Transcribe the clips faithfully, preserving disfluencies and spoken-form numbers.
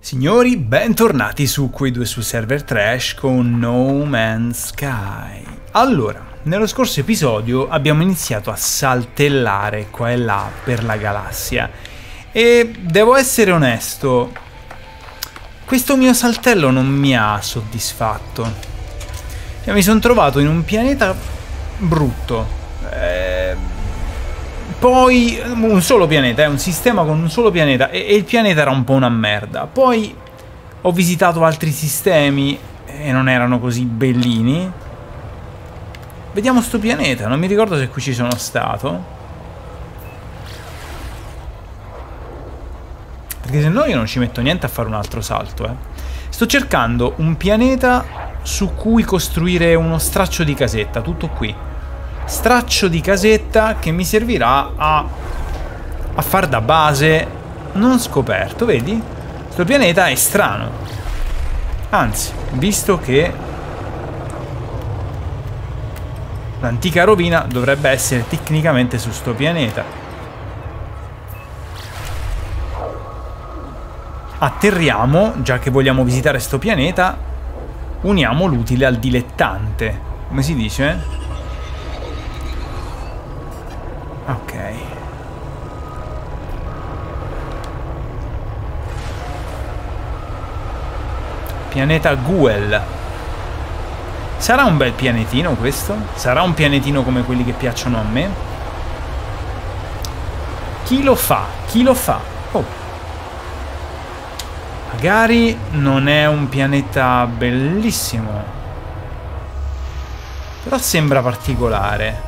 Signori, bentornati su quei due sul server Trash con No Man's Sky. Allora, nello scorso episodio abbiamo iniziato a saltellare qua e là per la galassia e devo essere onesto, questo mio saltello non mi ha soddisfatto. Io mi sono trovato in un pianeta brutto, eh, poi un solo pianeta, è eh, un sistema con un solo pianeta e, e il pianeta era un po' una merda. Poi ho visitato altri sistemi e non erano così bellini. Vediamo sto pianeta, non mi ricordo se qui ci sono stato, perché se no io non ci metto niente a fare un altro salto, eh. Sto cercando un pianeta su cui costruire uno straccio di casetta, tutto qui. Straccio di casetta che mi servirà a, a far da base non scoperto, vedi? Questo pianeta è strano. Anzi, visto che l'antica rovina dovrebbe essere tecnicamente su sto pianeta. Atterriamo, già che vogliamo visitare sto pianeta, uniamo l'utile al dilettante. Come si dice? Ok. Pianeta Guel. Sarà un bel pianetino questo? Sarà un pianetino come quelli che piacciono a me? Chi lo fa? Chi lo fa? Oh. Magari non è un pianeta bellissimo, però sembra particolare.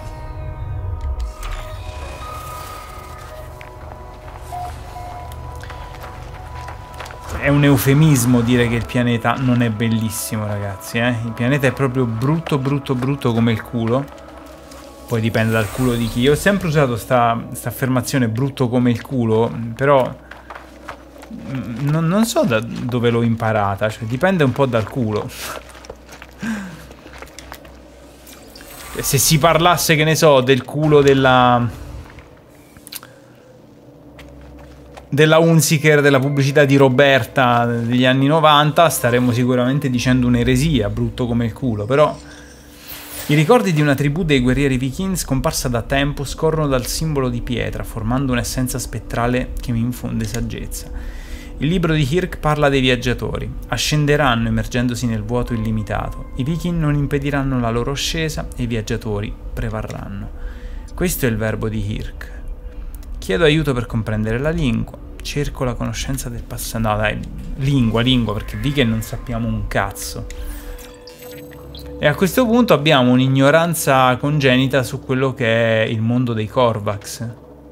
È un eufemismo dire che il pianeta non è bellissimo, ragazzi, eh? Il pianeta è proprio brutto, brutto, brutto come il culo. Poi dipende dal culo di chi. Io ho sempre usato sta, sta affermazione brutto come il culo, però non, non so da dove l'ho imparata, cioè dipende un po' dal culo. Se si parlasse, che ne so, del culo della... della Hunziker, della pubblicità di Roberta degli anni novanta, staremmo sicuramente dicendo un'eresia, brutto come il culo, però i ricordi di una tribù dei guerrieri vichinghi scomparsa da tempo scorrono dal simbolo di pietra, formando un'essenza spettrale che mi infonde saggezza. Il libro di Hirk parla dei viaggiatori. Ascenderanno immergendosi nel vuoto illimitato. I vichinghi non impediranno la loro ascesa e i viaggiatori prevarranno. Questo è il verbo di Hirk. Chiedo aiuto per comprendere la lingua. Cerco la conoscenza del passato. No, dai, lingua, lingua, perché vi che non sappiamo un cazzo. E a questo punto abbiamo un'ignoranza congenita su quello che è il mondo dei Korvax.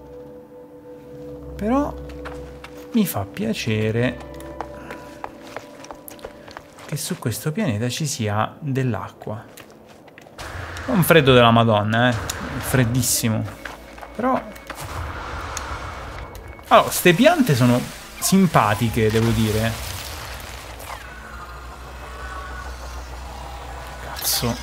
Però mi fa piacere che su questo pianeta ci sia dell'acqua. Un freddo della Madonna, eh. Freddissimo. Però... allora, ste piante sono simpatiche, devo dire. Cazzo.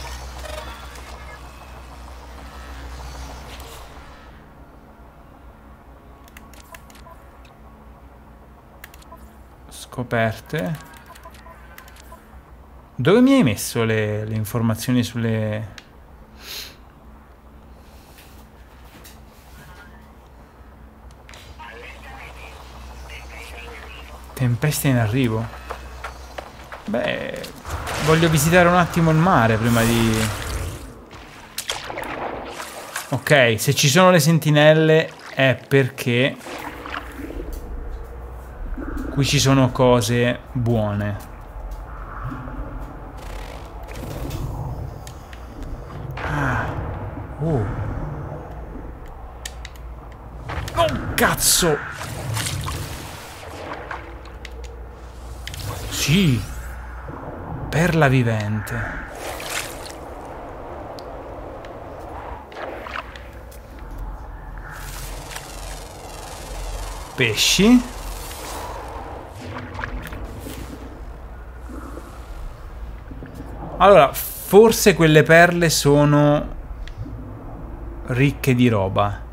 Scoperte. Dove mi hai messo le, le informazioni sulle... Tempesta in arrivo. Beh, voglio visitare un attimo il mare prima di... Ok, se ci sono le sentinelle è perché qui ci sono cose buone. Ah. Oh. Oh, cazzo! Sì, perla vivente. Pesci. Allora, forse quelle perle sono ricche di roba.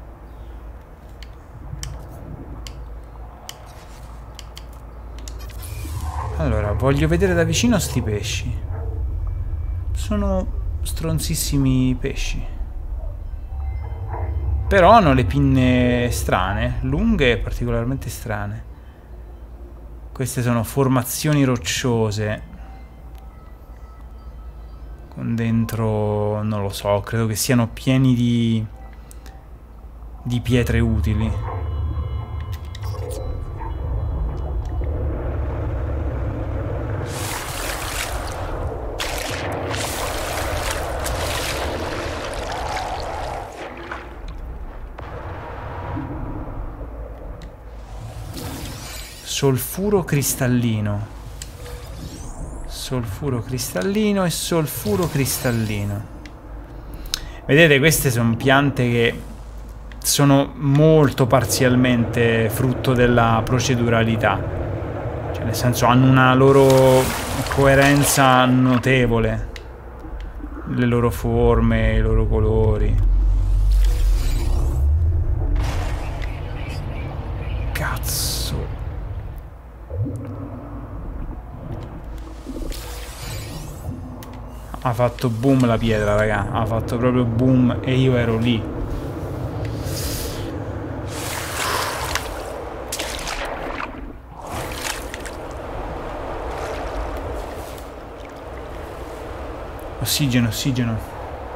Allora, voglio vedere da vicino sti pesci. Sono stronzissimi pesci. Però hanno le pinne strane, lunghe e particolarmente strane. Queste sono formazioni rocciose. Con dentro, non lo so, credo che siano pieni di, di pietre utili. Solfuro cristallino. Solfuro cristallino e solfuro cristallino. Vedete, queste sono piante che sono molto parzialmente frutto della proceduralità. Cioè, nel senso, hanno una loro coerenza notevole. Le loro forme, i loro colori. Cazzo. Ha fatto boom la pietra, raga. Ha fatto proprio boom e io ero lì. Ossigeno, ossigeno.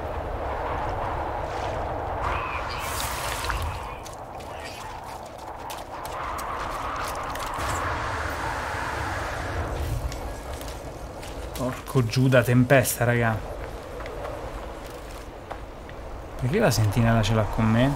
Porco Giuda, tempesta, raga. Perché la sentinella ce l'ha con me?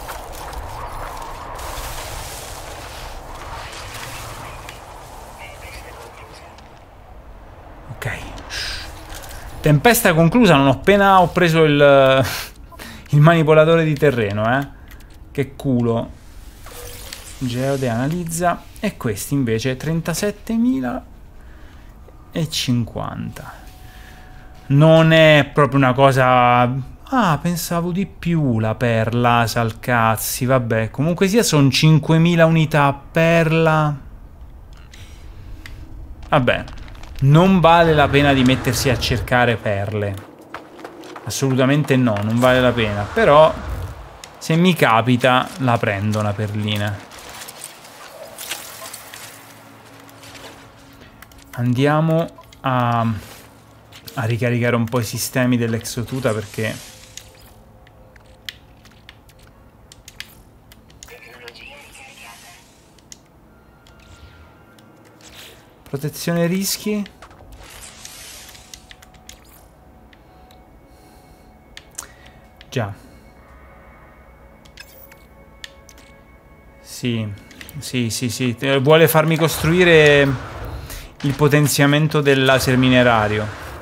Ok. Tempesta conclusa, non ho appena ho preso il, il manipolatore di terreno, eh. Che culo. Geode analizza. E questi invece trentasettemila e cinquanta. Non è proprio una cosa... Ah, pensavo di più la perla, salcazzi, vabbè. Comunque sia, sono cinquemila unità perla. Vabbè, non vale la pena di mettersi a cercare perle. Assolutamente no, non vale la pena. Però, se mi capita, la prendo una perlina. Andiamo a, a ricaricare un po' i sistemi dell'Exotuta perché... Protezione rischi. Già. Sì, sì, sì, sì. Vuole farmi costruire... il potenziamento del laser minerario.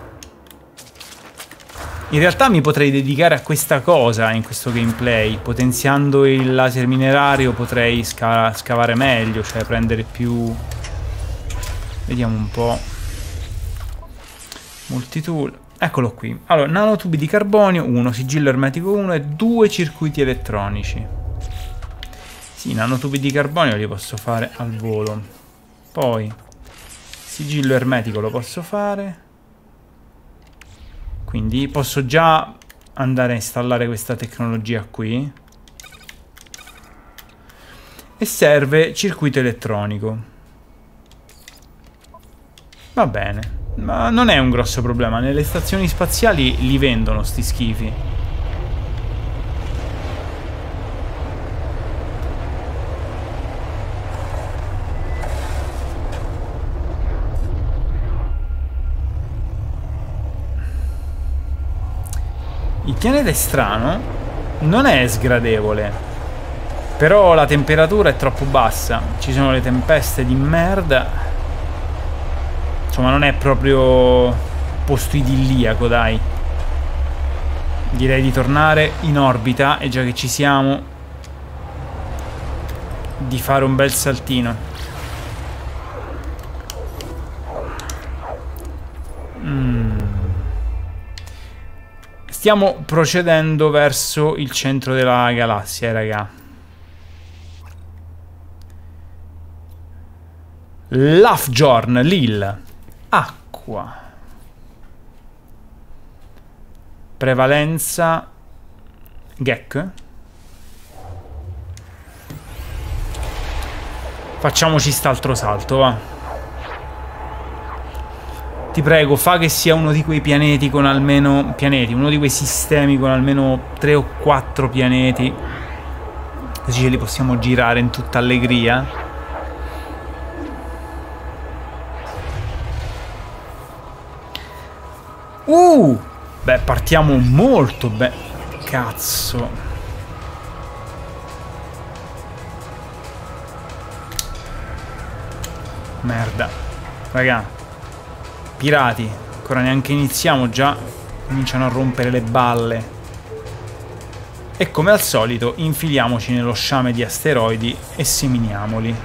In realtà mi potrei dedicare a questa cosa in questo gameplay. Potenziando il laser minerario potrei sca scavare meglio, cioè prendere più... Vediamo un po'. Multitool. Eccolo qui. Allora, nanotubi di carbonio, uno, sigillo ermetico uno e due circuiti elettronici. Sì, nanotubi di carbonio li posso fare al volo. Poi... sigillo ermetico lo posso fare. Quindi posso già andare a installare questa tecnologia qui. E serve circuito elettronico. Va bene. Ma non è un grosso problema. Nelle stazioni spaziali li vendono sti schifi. Il pianeta è strano, non è sgradevole, però la temperatura è troppo bassa, ci sono le tempeste di merda, insomma non è proprio posto idilliaco, dai. Direi di tornare in orbita e già che ci siamo, di fare un bel saltino. Mm. Stiamo procedendo verso il centro della galassia, raga. Lafjorn, Lil. Acqua. Prevalenza. Gek. Facciamoci st'altro salto, va. Ti prego, fa che sia uno di quei pianeti con almeno... Pianeti, uno di quei sistemi con almeno tre o quattro pianeti. Così ce li possiamo girare in tutta allegria. Uh! Beh, partiamo molto bene. Cazzo. Merda. Raga. Pirati. Ancora neanche iniziamo, già cominciano a rompere le balle. E come al solito, infiliamoci nello sciame di asteroidi e seminiamoli.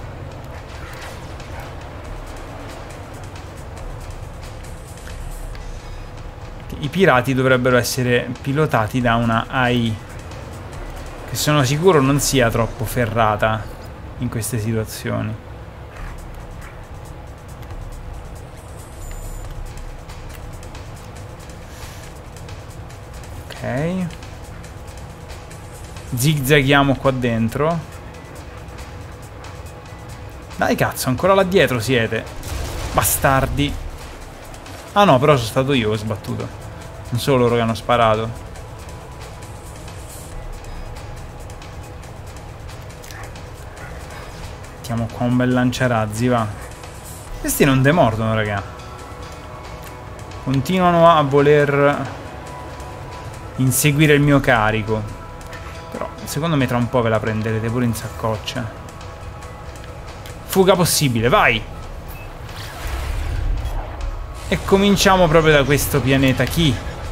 I pirati dovrebbero essere pilotati da una A I, che sono sicuro non sia troppo ferrata in queste situazioni. Ok. Zigzaghiamo qua dentro. Dai cazzo, ancora là dietro siete. Bastardi. Ah no, però sono stato io che ho sbattuto. Non solo loro che hanno sparato. Mettiamo qua un bel lanciarazzi, va. Questi non demordono, raga. Continuano a voler inseguire il mio carico. Però secondo me tra un po' ve la prenderete pure in saccoccia. Fuga possibile, vai! E cominciamo proprio da questo pianeta. Chi?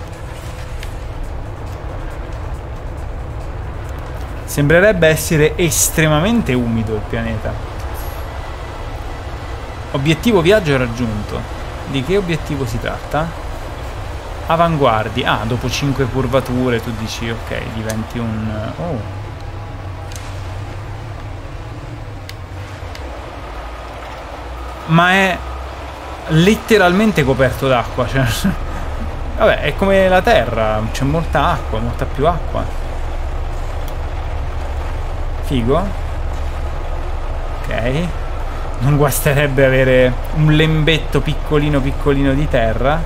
Sembrerebbe essere estremamente umido il pianeta. Obiettivo viaggio raggiunto. Di che obiettivo si tratta? Avanguardi. Ah, dopo cinque curvature tu dici ok, diventi un... Oh. Ma è letteralmente coperto d'acqua, cioè... Vabbè, è come la Terra, c'è molta acqua, molta più acqua. Figo. Ok. Non guasterebbe avere un lembetto piccolino piccolino di terra.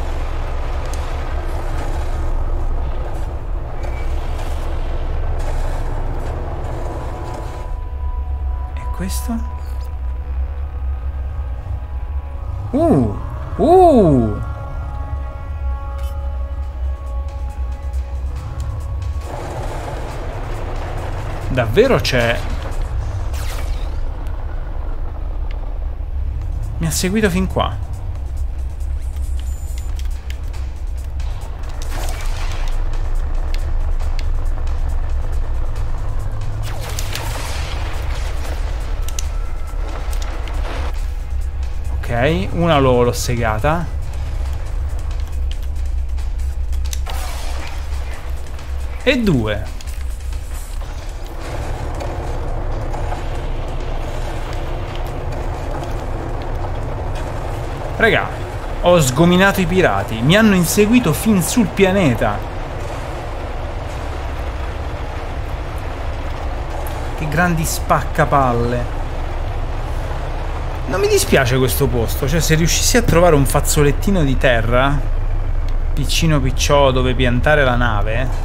E questo? Uh! Uh! Davvero c'è... Mi ha seguito fin qua. Ok, una l'ho segata. E due. Raga, ho sgominato i pirati. Mi hanno inseguito fin sul pianeta. Che grandi spaccapalle. Non mi dispiace questo posto. Cioè, se riuscissi a trovare un fazzolettino di terra piccino picciò dove piantare la nave...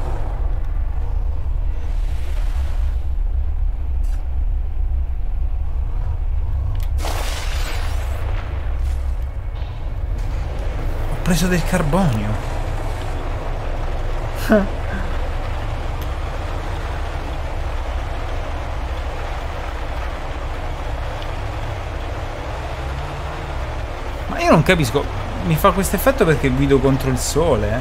Ho preso del carbonio. Ma io non capisco. Mi fa questo effetto perché guido contro il sole?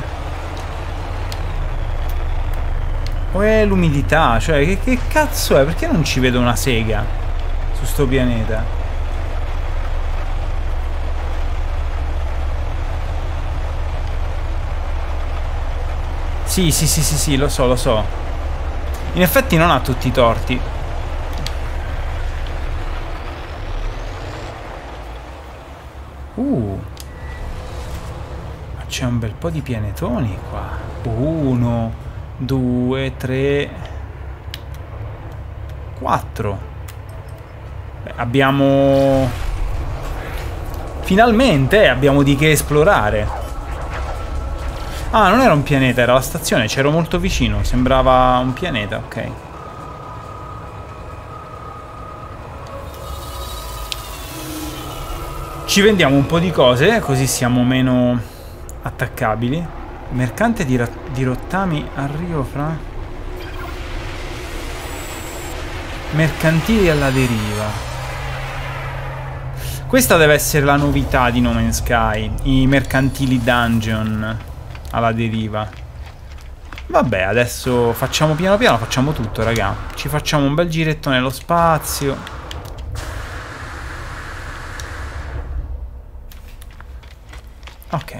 O è l'umidità? Cioè, che, che cazzo è? Perché non ci vedo una sega su sto pianeta? Sì, sì, sì, sì, sì, lo so, lo so. In effetti non ha tutti i torti. Uh. Ma c'è un bel po' di pianetoni qua. Uno, due, tre, quattro. Beh, abbiamo... Finalmente abbiamo di che esplorare. Ah, non era un pianeta, era la stazione. C'ero molto vicino. Sembrava un pianeta, ok. Ci vendiamo un po' di cose, così siamo meno attaccabili. Mercante di, di rottami, arrivo fra... Mercantili alla deriva. Questa deve essere la novità di No Man's Sky. I mercantili dungeon alla deriva. Vabbè, adesso facciamo piano piano, facciamo tutto, raga. Ci facciamo un bel giretto nello spazio. Ok.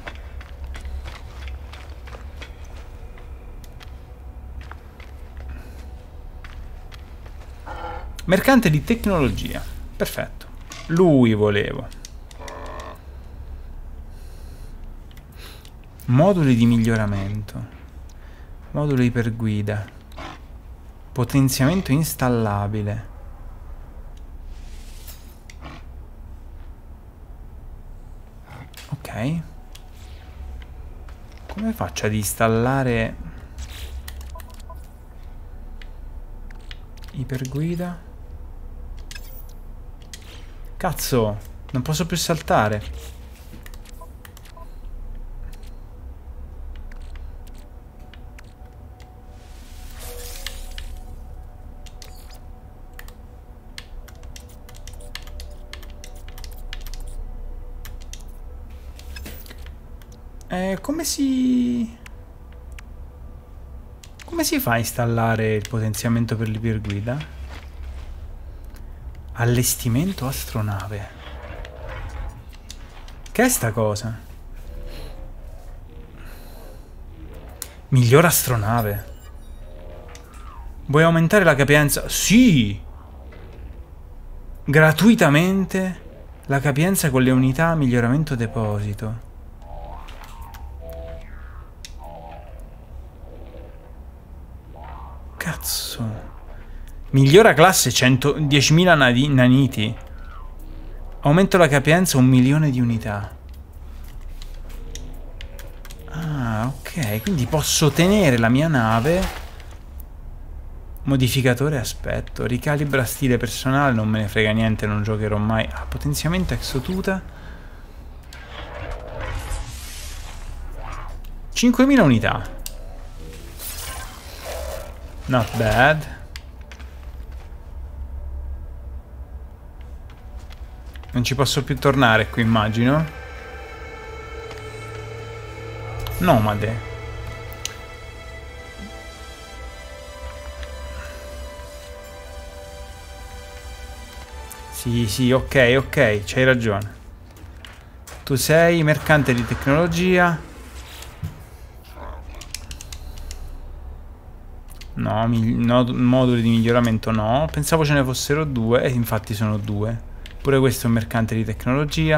Mercante di tecnologia. Perfetto. Lui volevo. Moduli di miglioramento. Moduli per guida. Potenziamento installabile. Ok. Come faccio ad installare iperguida? Cazzo, non posso più saltare. Eh, come si... Come si fa a installare il potenziamento per l'iperguida? Allestimento astronave. Che è sta cosa? Miglior astronave. Vuoi aumentare la capienza? Sì! Gratuitamente la capienza con le unità miglioramento deposito. Cazzo. Migliora classe diecimila naniti. Aumento la capienza un milione di unità. Ah, ok. Quindi posso tenere la mia nave. Modificatore aspetto. Ricalibra stile personale. Non me ne frega niente, non giocherò mai. Ah, potenziamento exotuta. cinquemila unità. Not bad. Non ci posso più tornare qui, immagino. Nomade. Sì, sì, ok, ok, c'hai ragione. Tu sei mercante di tecnologia. No, no, moduli di miglioramento no. Pensavo ce ne fossero due e infatti sono due. Pure questo è un mercante di tecnologia.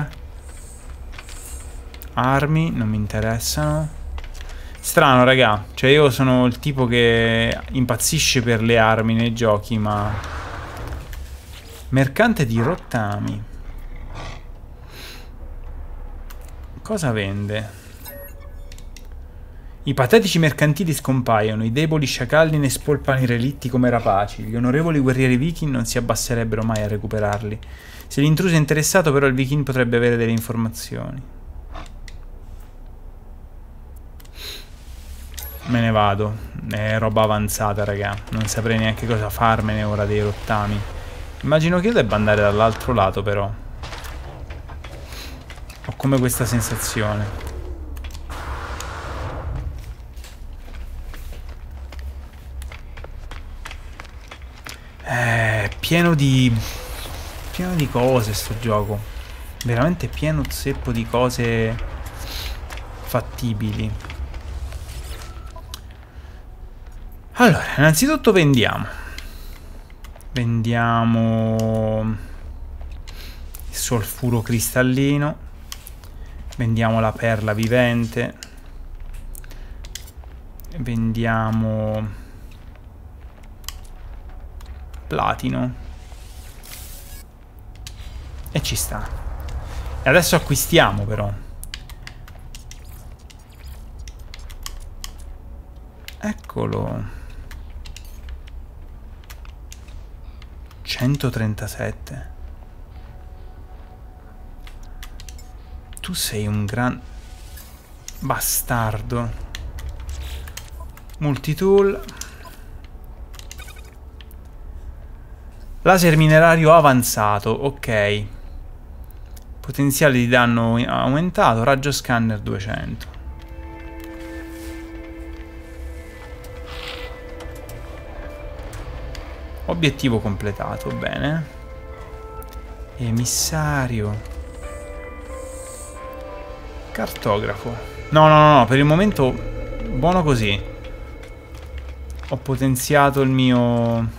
Armi, non mi interessano. Strano, raga. Cioè io sono il tipo che impazzisce per le armi nei giochi, ma... Mercante di rottami. Cosa vende? I patetici mercantili scompaiono, i deboli sciacalli ne spolpano i relitti come rapaci. Gli onorevoli guerrieri viking non si abbasserebbero mai a recuperarli. Se l'intruso è interessato, però, il viking potrebbe avere delle informazioni. Me ne vado. È roba avanzata, raga. Non saprei neanche cosa farmene ora dei rottami. Immagino che io debba andare dall'altro lato, però. Ho come questa sensazione. È pieno di... pieno di cose sto gioco. Veramente pieno zeppo di cose fattibili. Allora, innanzitutto vendiamo. Vendiamo solfuro cristallino. Vendiamo la perla vivente. Vendiamo platino. E ci sta. E adesso acquistiamo però. Eccolo. centotrentasette. Tu sei un gran bastardo. Multitool. Laser minerario avanzato, ok. Potenziale di danno aumentato, raggio scanner duecento. Obiettivo completato, bene. Emissario. Cartografo. No, no, no, no, per il momento buono così. Ho potenziato il mio...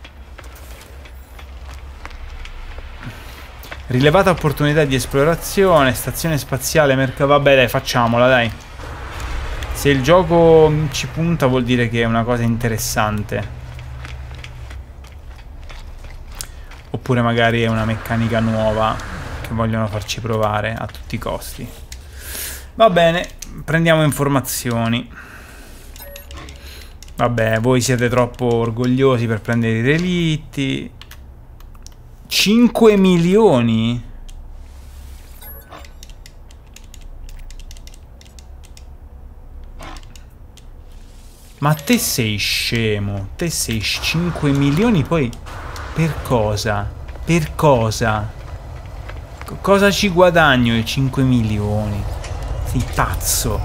Rilevata opportunità di esplorazione, stazione spaziale, mercato... Vabbè dai, facciamola, dai. Se il gioco ci punta vuol dire che è una cosa interessante. Oppure magari è una meccanica nuova che vogliono farci provare a tutti i costi. Va bene, prendiamo informazioni. Vabbè, voi siete troppo orgogliosi per prendere i relitti. cinque milioni? Ma te sei scemo. Te sei cinque milioni poi... Per cosa? Per cosa? C- cosa ci guadagno i cinque milioni? Sei pazzo.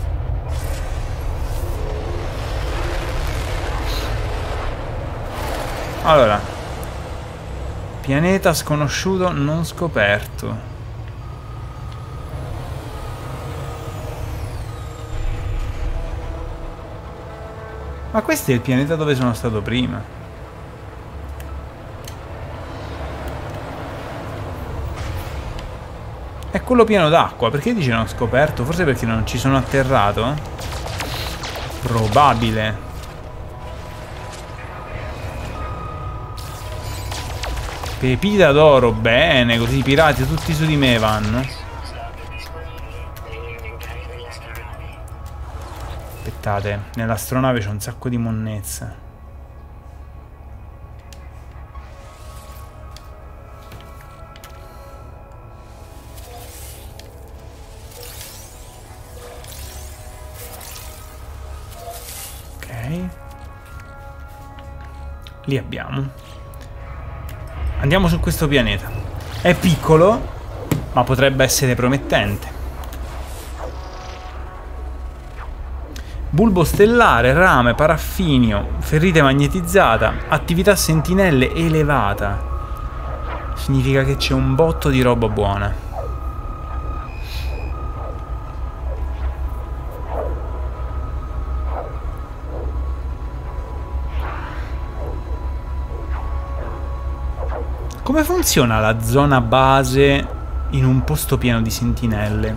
Allora. Pianeta sconosciuto non scoperto. Ma questo è il pianeta dove sono stato prima. È quello pieno d'acqua. Perché dice non scoperto? Forse perché non ci sono atterrato? Probabile. Pepita d'oro. Bene, così i pirati tutti su di me vanno. Aspettate, nell'astronave c'è un sacco di monnezza. Li abbiamo. Andiamo su questo pianeta. È piccolo, ma potrebbe essere promettente. Bulbo stellare, rame, paraffinio, ferrite magnetizzata, attività sentinelle elevata. Significa che c'è un botto di roba buona. Come funziona la zona base in un posto pieno di sentinelle?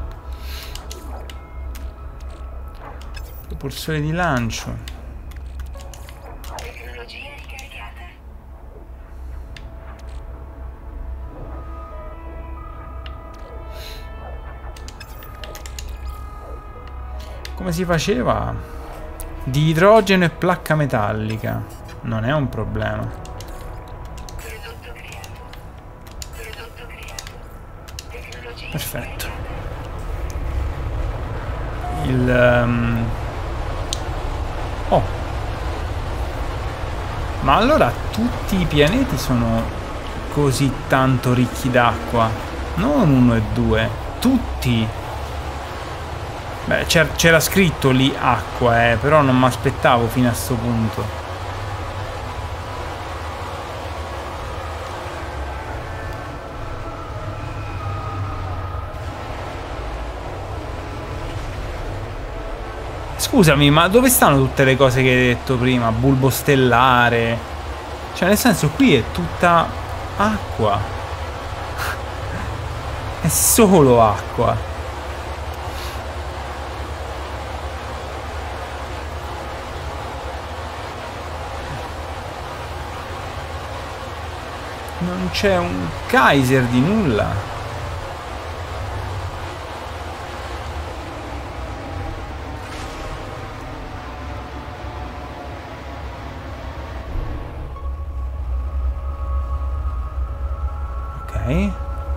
Propulsore di lancio. Tecnologia ricaricata. Come si faceva? Di idrogeno e placca metallica. Non è un problema. Perfetto. Il... Um... Oh. Ma allora tutti i pianeti sono così tanto ricchi d'acqua? Non uno e due. Tutti. Beh, c'era scritto lì acqua, eh, però non mi aspettavo fino a sto punto. Scusami, ma dove stanno tutte le cose che hai detto prima? Bulbo stellare. Cioè, nel senso, qui è tutta acqua. È solo acqua. Non c'è un geyser di nulla. Ok.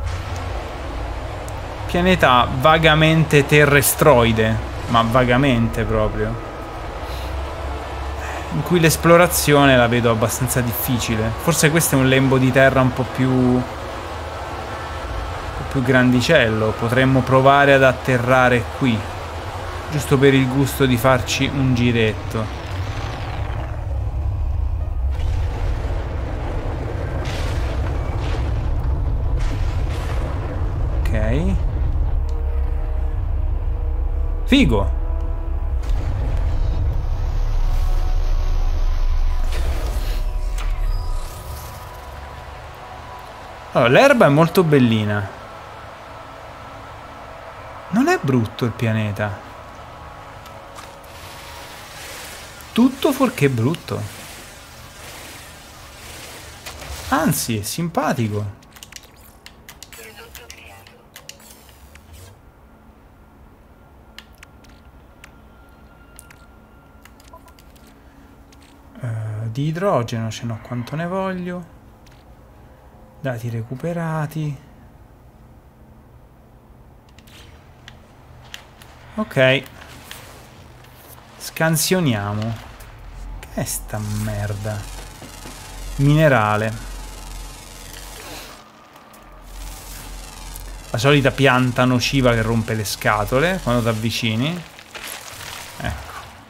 Pianeta vagamente terrestroide, ma vagamente proprio. In cui l'esplorazione la vedo abbastanza difficile. Forse questo è un lembo di terra un po' più un po' più grandicello. Potremmo provare ad atterrare qui, giusto per il gusto di farci un giretto. Ok. Figo. Allora, l'erba è molto bellina. Non è brutto il pianeta. Tutto fuorché brutto. Anzi, è simpatico. Uh, di idrogeno ce n'ho quanto ne voglio. Dati recuperati. Ok. Scansioniamo. Che è sta merda? Minerale. La solita pianta nociva che rompe le scatole quando ti avvicini. Ecco.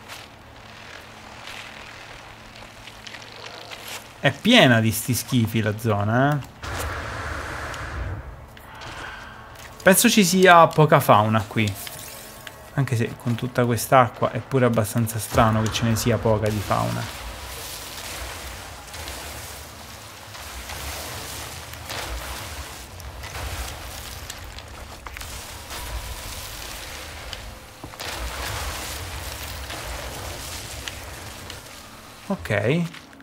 È piena di sti schifi la zona, eh? Penso ci sia poca fauna qui. Anche se con tutta quest'acqua è pure abbastanza strano che ce ne sia poca di fauna. Ok.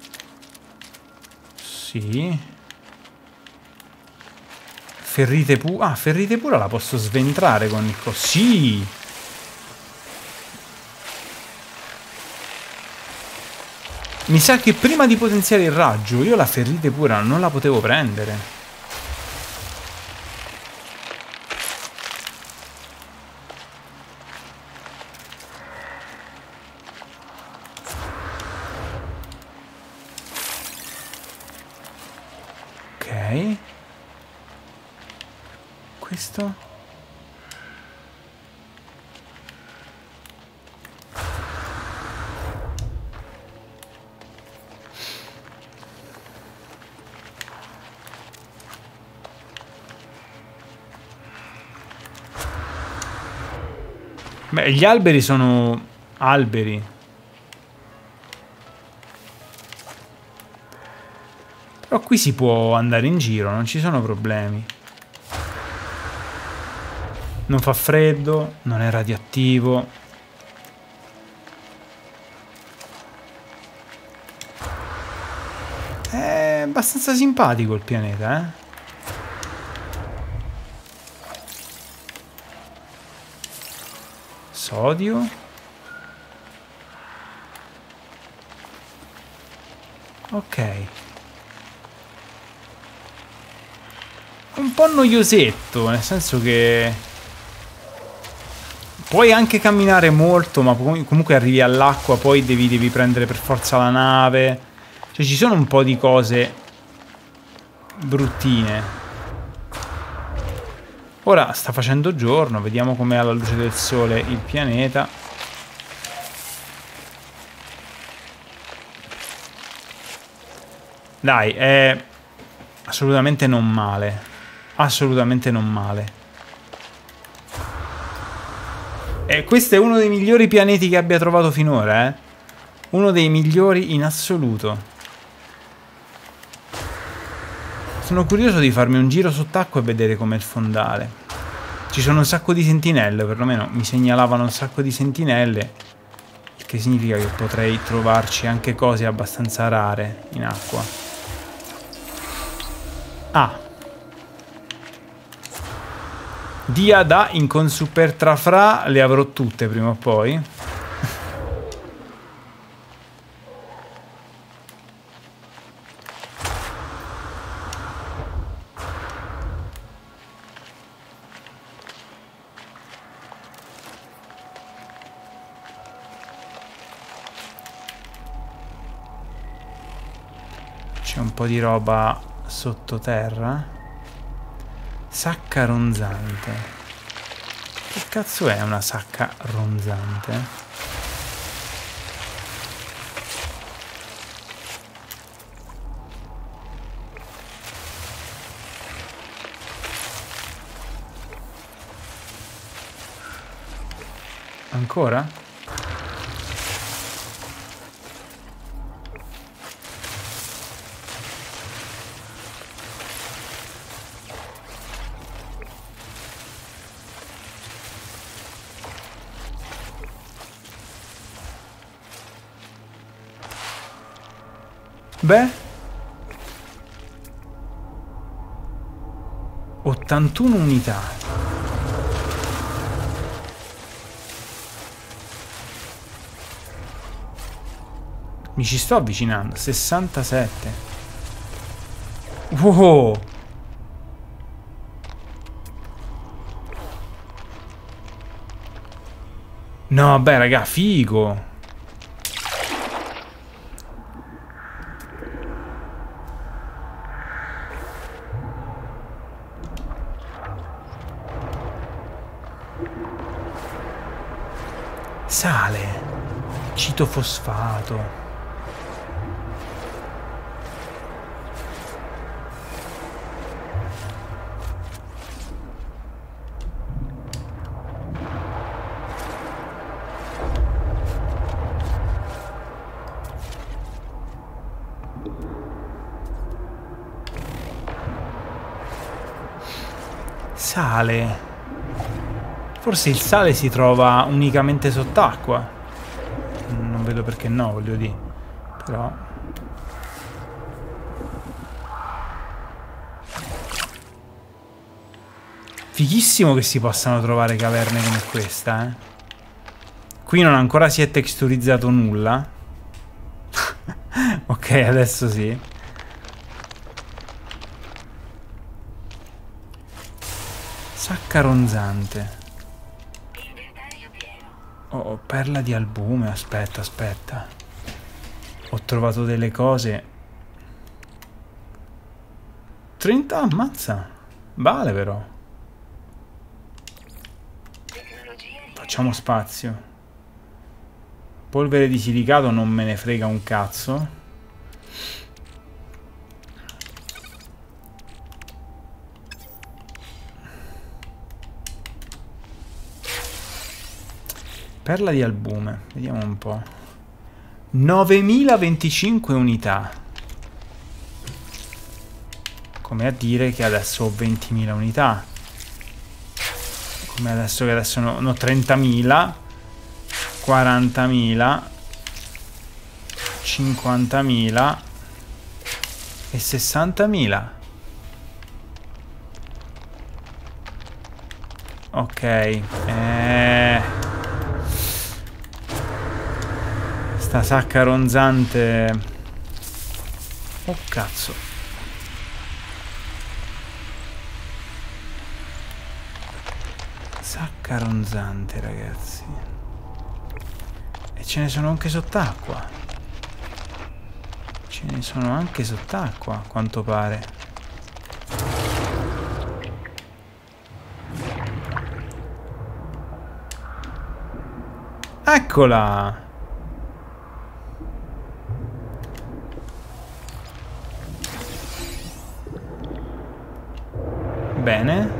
Sì. Ferrite pura. Ah, ferrite pura la posso sventrare con il coso. Sì! Mi sa che prima di potenziare il raggio io la ferrite pura non la potevo prendere. Ok. Questo? Beh, gli alberi sono alberi. Però qui si può andare in giro, non ci sono problemi. Non fa freddo, non è radioattivo. È abbastanza simpatico il pianeta, eh? Sodio. Ok. Un po' noiosetto, nel senso che puoi anche camminare molto, ma comunque arrivi all'acqua, poi devi, devi prendere per forza la nave. Cioè ci sono un po' di cose bruttine. Ora sta facendo giorno, vediamo com'è alla luce del sole il pianeta. Dai, è assolutamente non male. Assolutamente non male. E questo è uno dei migliori pianeti che abbia trovato finora, eh? Uno dei migliori in assoluto. Sono curioso di farmi un giro sott'acqua e vedere com'è il fondale. Ci sono un sacco di sentinelle, perlomeno mi segnalavano un sacco di sentinelle, il che significa che potrei trovarci anche cose abbastanza rare in acqua. Ah. Dia da Incon Super Trafra, le avrò tutte prima o poi. C'è un po' di roba sottoterra. Sacca ronzante. Che cazzo è una sacca ronzante? Ancora? Beh, ottantuno unità. Mi ci sto avvicinando. sessantasette. Wow. No, beh, raga, figo. Sale, citofosfato. Sale. Forse il sale si trova unicamente sott'acqua. Non vedo perché no, voglio dire. Però... fighissimo che si possano trovare caverne come questa, eh. Qui non ancora si è texturizzato nulla. Ok, adesso sì. Sacca ronzante. Oh, perla di albume, aspetta, aspetta. Ho trovato delle cose. trenta, ammazza. Vale però. Facciamo spazio. Polvere di silicato non me ne frega un cazzo. Perla di albume, vediamo un po'. novemilaventicinque unità. Come a dire che adesso ho ventimila unità. Come adesso che adesso no, no trentamila, quarantamila, cinquantamila e sessantamila. Ok. Eh... Sta sacca ronzante. Oh cazzo. Sacca ronzante, ragazzi. E ce ne sono anche sott'acqua. Ce ne sono anche sott'acqua, a quanto pare. Eccola! Bene.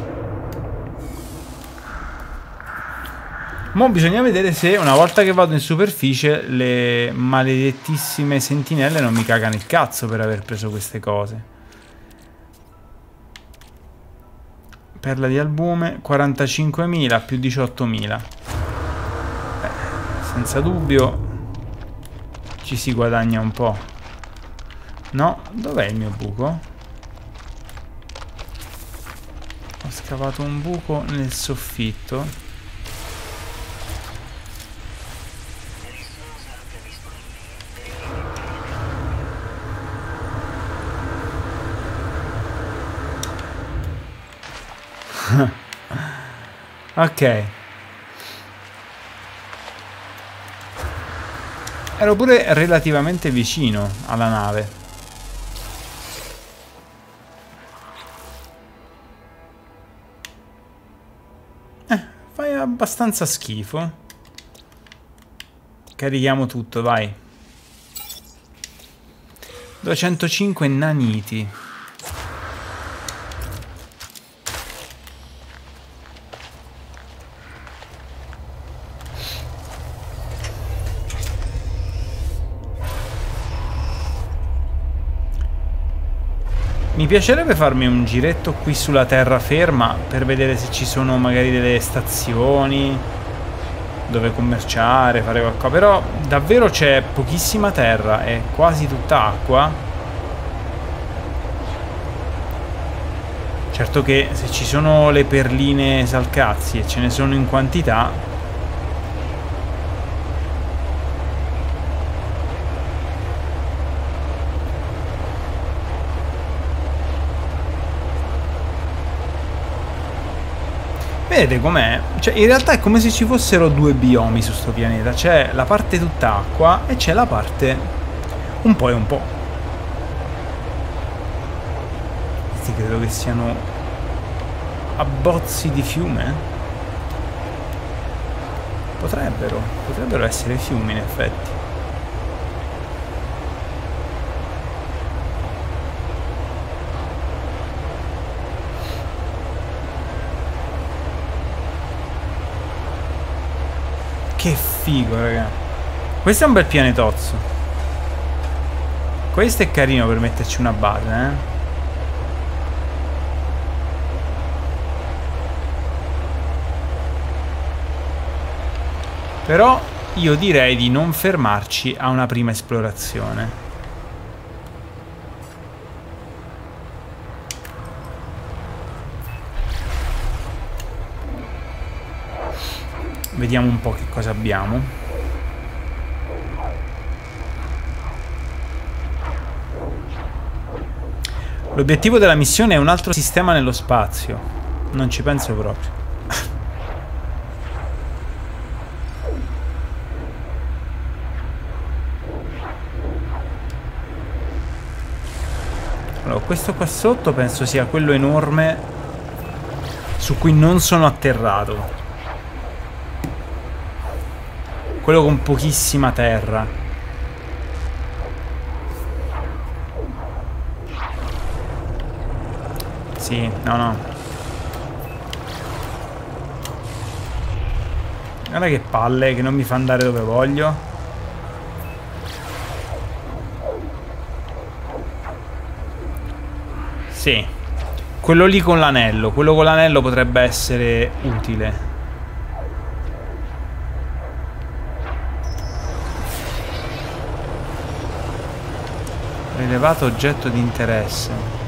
Mo' bisogna vedere se una volta che vado in superficie le maledettissime sentinelle non mi cagano il cazzo per aver preso queste cose. Perla di albume, quarantacinquemila più diciottomila. Beh, senza dubbio ci si guadagna un po'. No, dov'è il mio buco? Ho scavato un buco nel soffitto. Ok. Ero pure relativamente vicino alla nave. Eh, fai abbastanza schifo. Carichiamo tutto, vai. duecentocinque naniti. Mi piacerebbe farmi un giretto qui sulla terraferma per vedere se ci sono magari delle stazioni dove commerciare, fare qualcosa. Però davvero c'è pochissima terra, è quasi tutta acqua. Certo che se ci sono le perline salcazzi e ce ne sono in quantità, vedete com'è? Cioè, in realtà è come se ci fossero due biomi su sto pianeta. C'è la parte tutta acqua e c'è la parte un po' e un po'. Questi credo che siano abbozzi di fiume. Potrebbero, potrebbero essere fiumi in effetti. Che figo, raga. Questo è un bel pianetozzo. Questo è carino per metterci una base, eh. Però io direi di non fermarci a una prima esplorazione. Vediamo un po' che cosa abbiamo. L'obiettivo della missione è un altro sistema nello spazio. Non ci penso proprio. Allora, questo qua sotto penso sia quello enorme su cui non sono atterrato. Quello con pochissima terra. Sì, no, no. Guarda che palle, che non mi fa andare dove voglio. Sì. Quello lì con l'anello. Quello con l'anello potrebbe essere utile. Rilevato oggetto di interesse.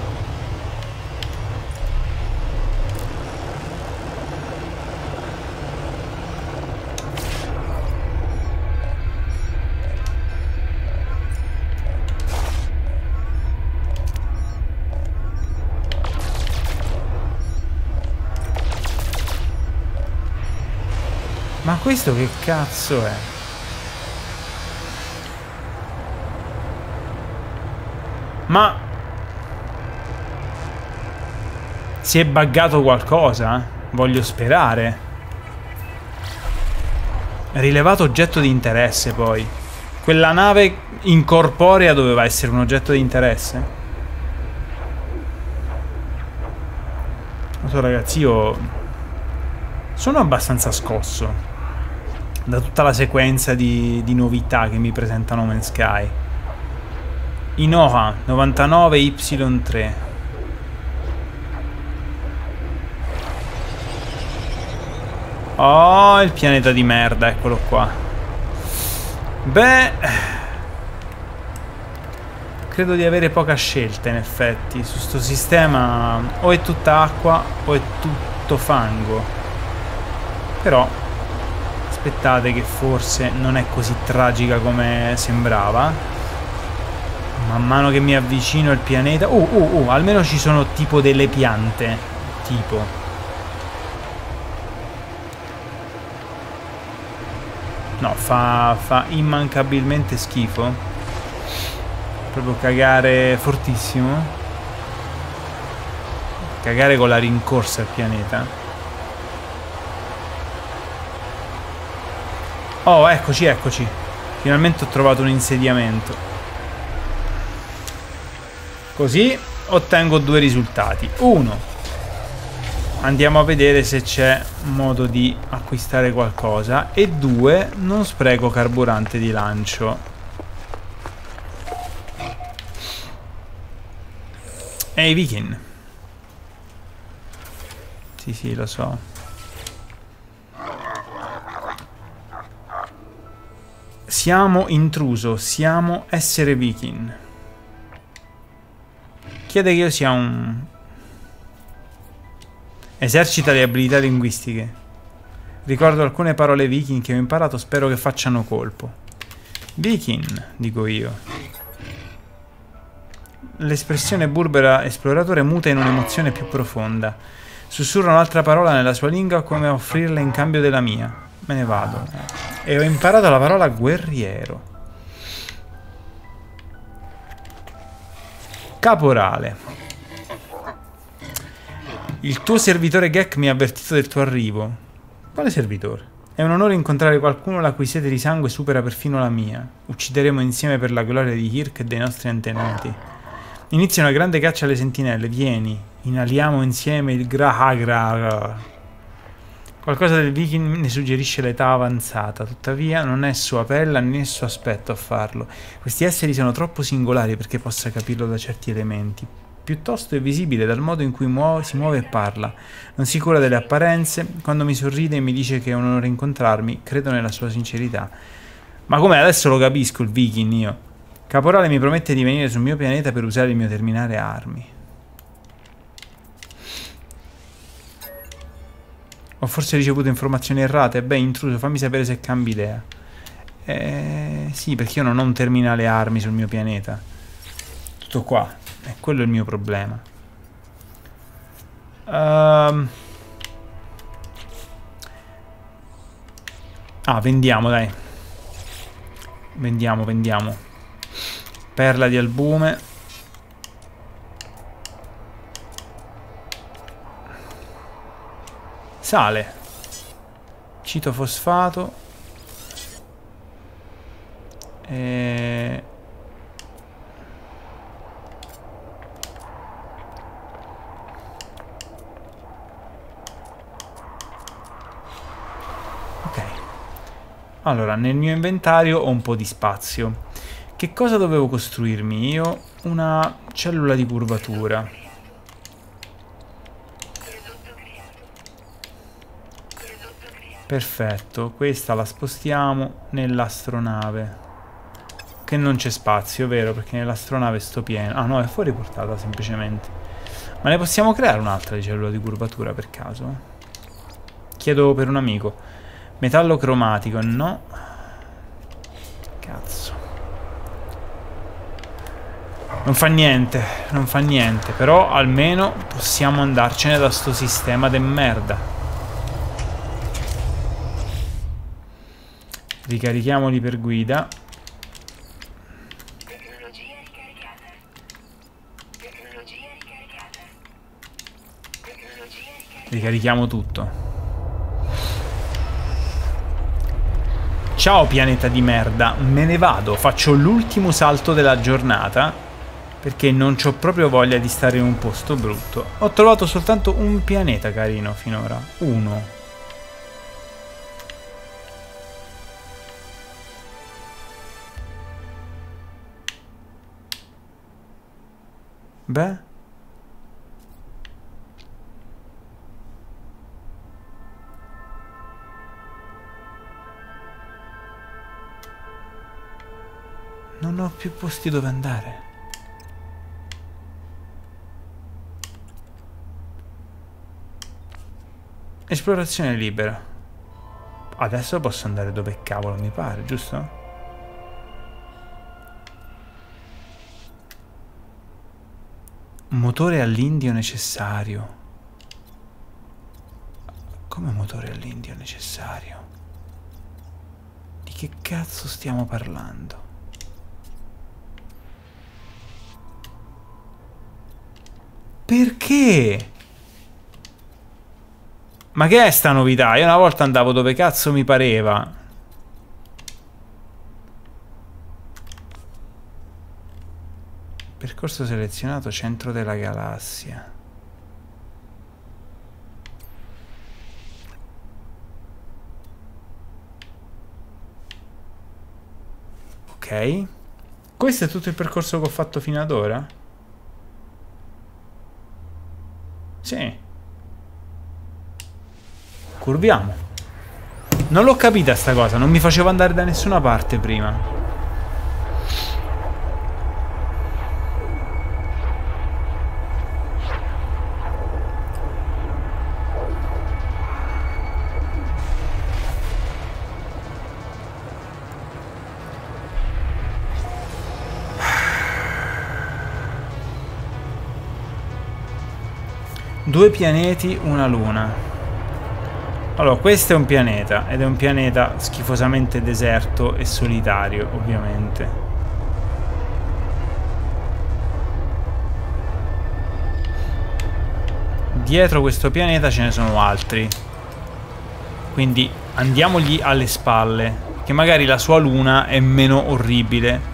Ma questo che cazzo è? Ma si è buggato qualcosa? Voglio sperare. Rilevato oggetto di interesse, poi. Quella nave incorporea doveva essere un oggetto di interesse? Non so, ragazzi, io sono abbastanza scosso da tutta la sequenza di, di novità che mi presenta No Man's Sky. Inoha novantanove Y tre. Oh, il pianeta di merda, eccolo qua. Beh, credo di avere poca scelta in effetti. Su sto sistema o è tutta acqua o è tutto fango. Però aspettate che forse non è così tragica come sembrava. Man mano che mi avvicino al pianeta... Uh, uh, uh, almeno ci sono tipo delle piante. Tipo... No, fa, fa immancabilmente schifo. Proprio cagare fortissimo. Cagare con la rincorsa al pianeta. Oh, eccoci, eccoci. Finalmente ho trovato un insediamento. Così ottengo due risultati. Uno. Andiamo a vedere se c'è modo di acquistare qualcosa. E due, non spreco carburante di lancio. Ehi, Viking. Sì, sì, lo so. Siamo intruso, siamo essere Viking. Chiede che io sia un... Esercita le abilità linguistiche. Ricordo alcune parole viking che ho imparato, spero che facciano colpo. Viking, dico io. L'espressione burbera esploratore muta in un'emozione più profonda. Sussurra un'altra parola nella sua lingua come a offrirla in cambio della mia. Me ne vado. E ho imparato la parola guerriero. Caporale. Il tuo servitore Gek mi ha avvertito del tuo arrivo. Quale servitore? È un onore incontrare qualcuno la cui sete di sangue supera perfino la mia. Uccideremo insieme per la gloria di Hirk e dei nostri antenati. Inizia una grande caccia alle sentinelle. Vieni, inaliamo insieme il Grahagra. Qualcosa del Viking ne suggerisce l'età avanzata, tuttavia non è sua pelle né suo aspetto a farlo. Questi esseri sono troppo singolari perché possa capirlo da certi elementi. Piuttosto è visibile dal modo in cui muove, si muove e parla. Non si cura delle apparenze. Quando mi sorride e mi dice che è un onore incontrarmi, credo nella sua sincerità. Ma com'è? Adesso lo capisco il Viking io. Caporale mi promette di venire sul mio pianeta per usare il mio terminale armi. Ho forse ricevuto informazioni errate? Beh, intruso, fammi sapere se cambi idea. Eh, sì, perché io non ho un terminale armi sul mio pianeta. Tutto qua. E quello è il mio problema. Um. Ah, vendiamo, dai. Vendiamo, vendiamo. Perla di albume. Sale. Citofosfato. E... Allora, nel mio inventario ho un po' di spazio. Che cosa dovevo costruirmi io? Una cellula di curvatura. Perfetto, questa la spostiamo nell'astronave. Che non c'è spazio, vero? Perché nell'astronave sto pieno. Ah no, è fuori portata semplicemente. Ma ne possiamo creare un'altra di cellula di curvatura per caso? Chiedo per un amico. Metallo cromatico, no. Cazzo. Non fa niente, non fa niente. Però almeno possiamo andarcene da sto sistema de merda. Ricarichiamoli per guida. Tecnologia ricaricata. Tecnologia ricaricata. Tecnologia ricaricata. Ricarichiamo tutto. Ciao pianeta di merda, me ne vado, faccio l'ultimo salto della giornata perché non c'ho proprio voglia di stare in un posto brutto. Ho trovato soltanto un pianeta carino finora, uno. Beh. Non ho più posti dove andare. Esplorazione libera. Adesso posso andare dove cavolo mi pare, giusto? Motore all'indio necessario. Come motore all'indio necessario? Di che cazzo stiamo parlando? Perché? Ma che è sta novità? Io una volta andavo dove cazzo mi pareva. Percorso selezionato, centro della galassia. Ok. Questo è tutto il percorso che ho fatto fino ad ora? Sì. Curviamo. Non l'ho capita sta cosa, non mi faceva andare da nessuna parte prima. Due pianeti, una luna. Allora, questo è un pianeta, ed è un pianeta schifosamente deserto e solitario, ovviamente. Dietro questo pianeta ce ne sono altri. Quindi andiamogli alle spalle, che magari la sua luna è meno orribile.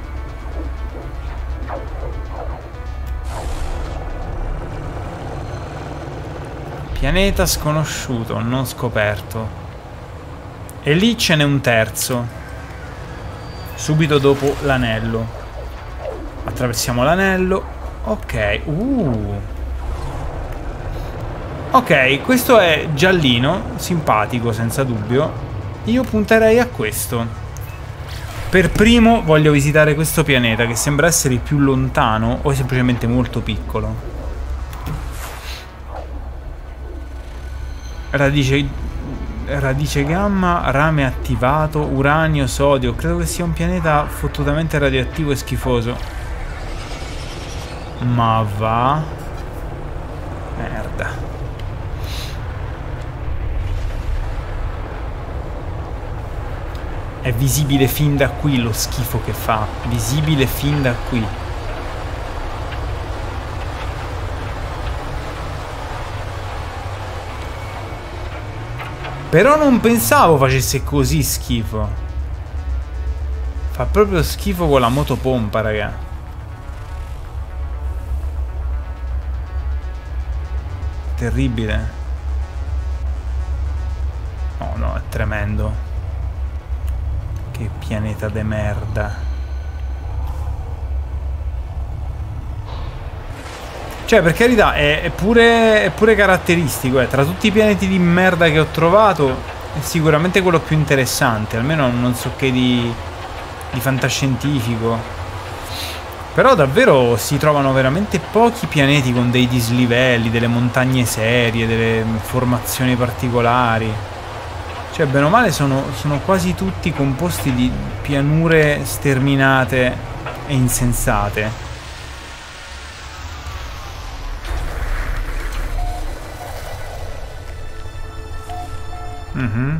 Pianeta sconosciuto, non scoperto. E lì ce n'è un terzo. Subito dopo l'anello. Attraversiamo l'anello. Ok. Uh. Ok, questo è giallino, simpatico senza dubbio. Io punterei a questo. Per primo voglio visitare questo pianeta, che sembra essere il più lontano o semplicemente molto piccolo. Radice, radice gamma, rame attivato, uranio, sodio. Credo che sia un pianeta fottutamente radioattivo e schifoso. Ma va. Merda. È visibile fin da qui lo schifo che fa. Visibile fin da qui. Però non pensavo facesse così schifo. Fa proprio schifo con la motopompa, raga. Terribile. Oh no, è tremendo. Che pianeta de merda. Cioè, per carità, è, è, pure, è pure caratteristico, eh. Tra tutti i pianeti di merda che ho trovato, è sicuramente quello più interessante. Almeno non so che di, di fantascientifico. Però davvero si trovano veramente pochi pianeti con dei dislivelli, delle montagne serie, delle formazioni particolari. Cioè, bene o male, sono, sono quasi tutti composti di pianure sterminate e insensate. Mm-hmm.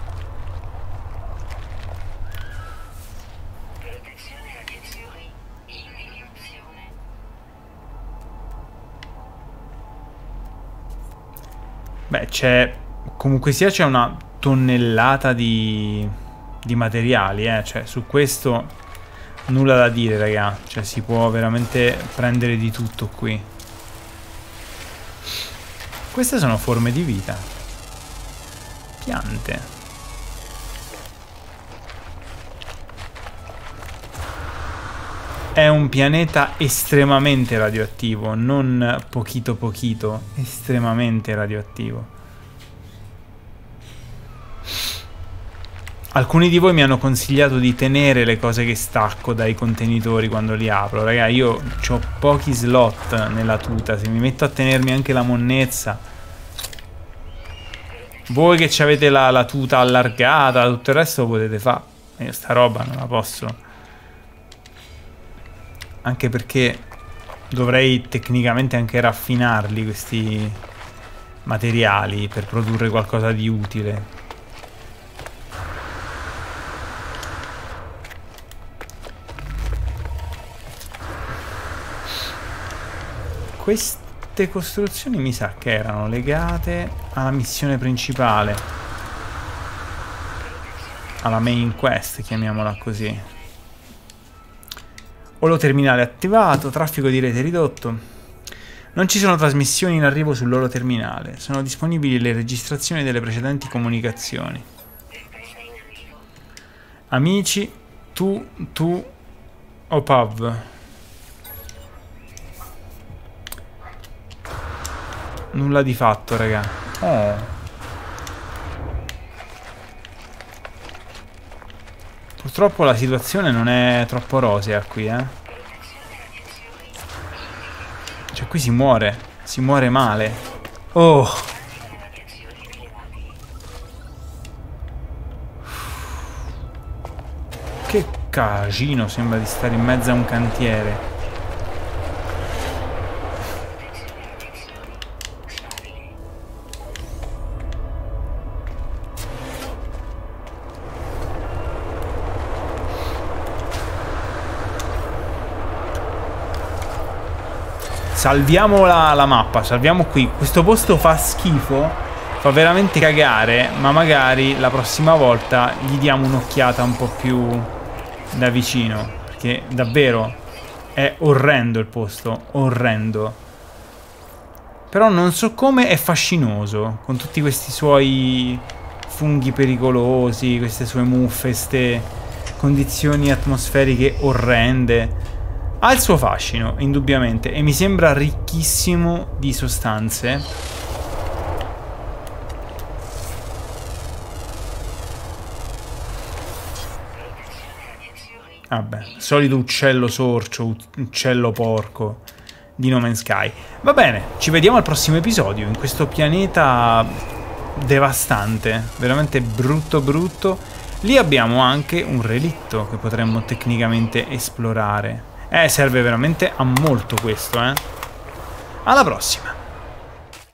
Beh, c'è... Comunque sia c'è una tonnellata di... di materiali, eh. Cioè, su questo nulla da dire, raga. Cioè, si può veramente prendere di tutto qui. Queste sono forme di vita. Piante. È un pianeta estremamente radioattivo, non pochito pochito, estremamente radioattivo. Alcuni di voi mi hanno consigliato di tenere le cose che stacco dai contenitori quando li apro. Raga, io ho pochi slot nella tuta. Se mi metto a tenermi anche la monnezza... Voi che avete la, la tuta allargata, tutto il resto lo potete fare. Io sta roba non la posso. Anche perché dovrei tecnicamente anche raffinarli questi materiali per produrre qualcosa di utile. Queste costruzioni mi sa che erano legate alla missione principale, alla main quest, chiamiamola così. Olo terminale attivato, traffico di rete ridotto. Non ci sono trasmissioni in arrivo sull'olo terminale, sono disponibili le registrazioni delle precedenti comunicazioni. Amici, tu, tu, Opav. Nulla di fatto, raga. Oh. Purtroppo la situazione non è troppo rosea qui, eh. Cioè qui si muore. Si muore male. Oh. Che casino, sembra di stare in mezzo a un cantiere. Salviamo la, la mappa, salviamo qui. Questo posto fa schifo, fa veramente cagare, ma magari la prossima volta gli diamo un'occhiata un po' più da vicino, perché davvero è orrendo il posto, orrendo. Però non so come è fascinoso, con tutti questi suoi funghi pericolosi, queste sue muffe, queste condizioni atmosferiche orrende. Ha il suo fascino, indubbiamente, e mi sembra ricchissimo di sostanze. Vabbè, solito uccello sorcio, uccello porco di No Man's Sky. Va bene, ci vediamo al prossimo episodio, in questo pianeta devastante, veramente brutto brutto. Lì abbiamo anche un relitto che potremmo tecnicamente esplorare. Eh, serve veramente a molto questo, eh. Alla prossima!